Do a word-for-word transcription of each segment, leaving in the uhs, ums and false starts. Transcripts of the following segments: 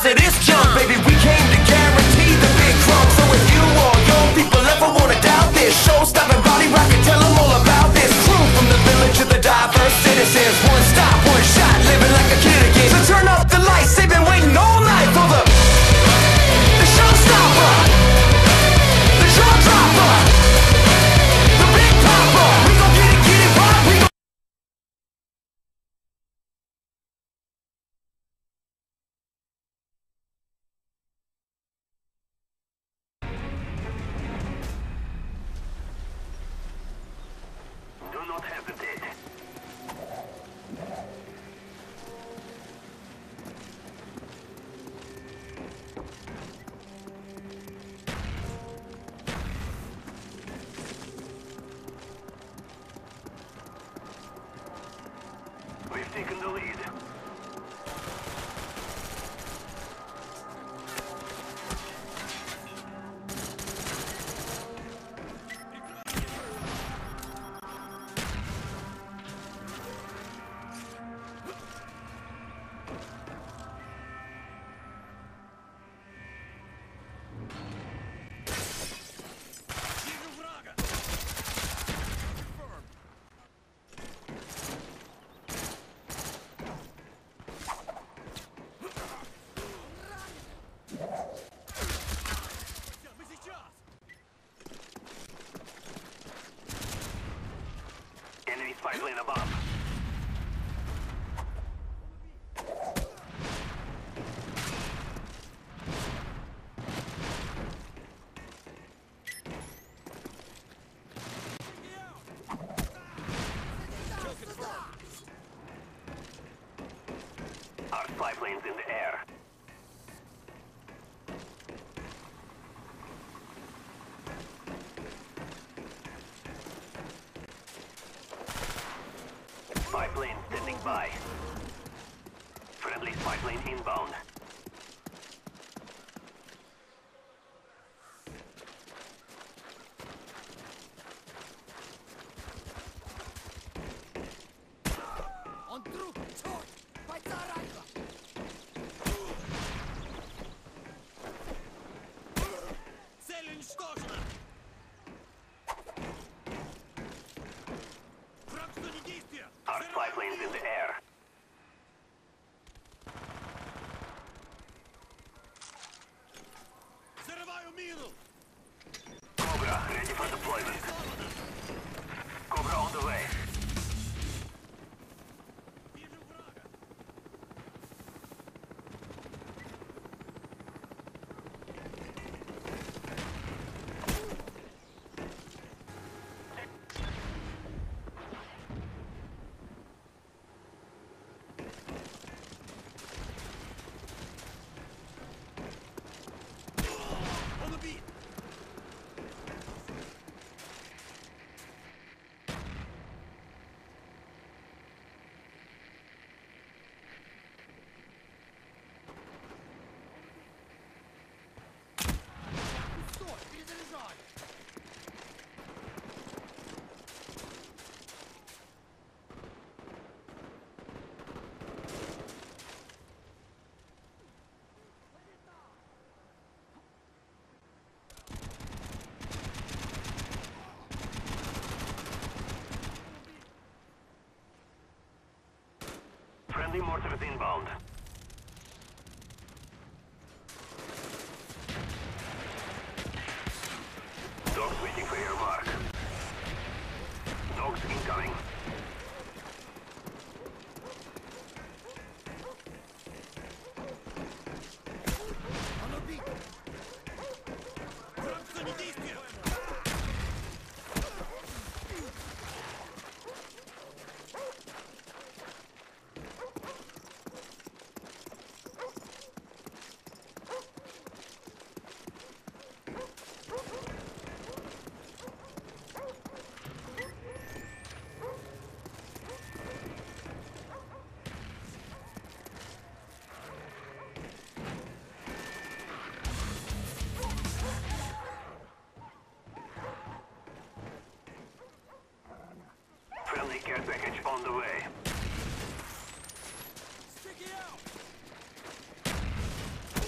hazardous junk. Baby, we came to guarantee the big crumb. So if you or your people ever wanna doubt this, show-stopping body rocket, tell them all about this. Crew from the village to the diverse citizens. One stop, one shot, living like a kid again. So turn up the lights, they've been waiting all night for the The showstopper, the jaw dropper, the big popper. We gon' get it, get it right, we gon' Do not hesitate. We've taken the lead. Enemy spy plane above. Our spy plane's in the air. Spy plane standing by. Friendly spy plane inbound. Он друг! Черт! Бойца ранило! Цель уничтожена! Враг в зоне действия! Our spy plane's in the air. Взрываю мину! Cobra ready for deployment. Cobra on the way. Вижу врага! Он убит! Стой! Перезаряжай! Friendly mortars inbound. Dogs waiting for your mark. Dogs incoming. Он убит! Враг в зоне действия! Friendly care package on the way. Sticky out!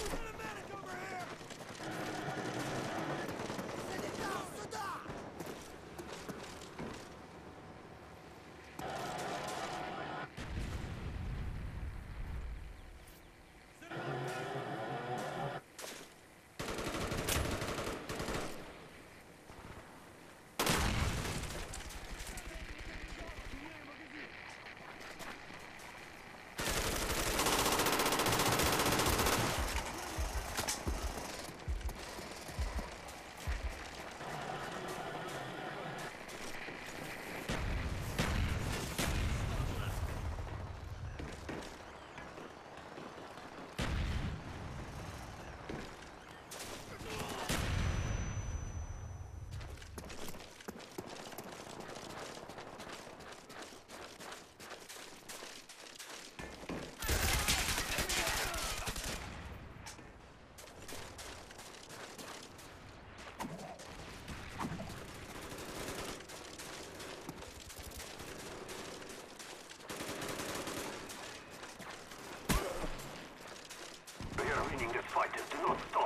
Fighters, do not stop.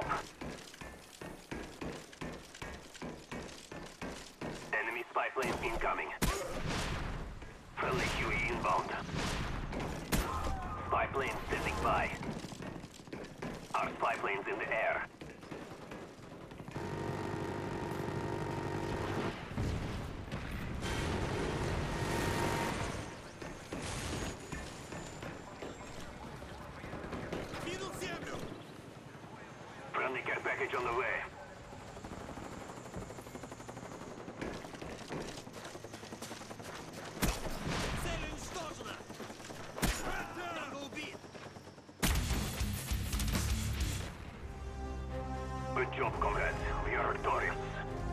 Enemy spy plane incoming. Friendly Q E inbound. Spy plane standing by. Our spy plane's in the air. Кинул землю! Friendly care package on the way. Цель уничтожена! Танго убит! Good job, comrades. We are victorious.